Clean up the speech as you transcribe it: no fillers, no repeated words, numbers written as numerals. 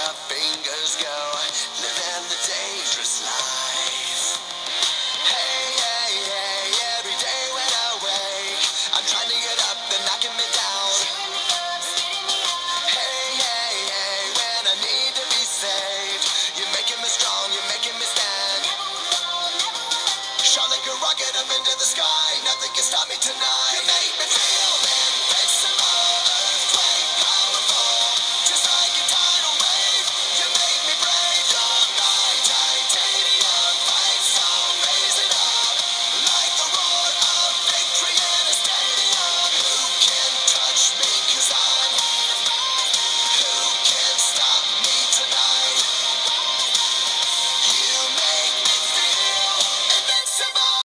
my fingers go, living the dangerous life. Hey, hey, hey, every day when I wake, I'm trying to get up, they're knocking me down. Hey, hey, hey, when I need to be saved, you're making me strong, you're making me stand. Shot like a rocket up into the sky, nothing can stop me tonight.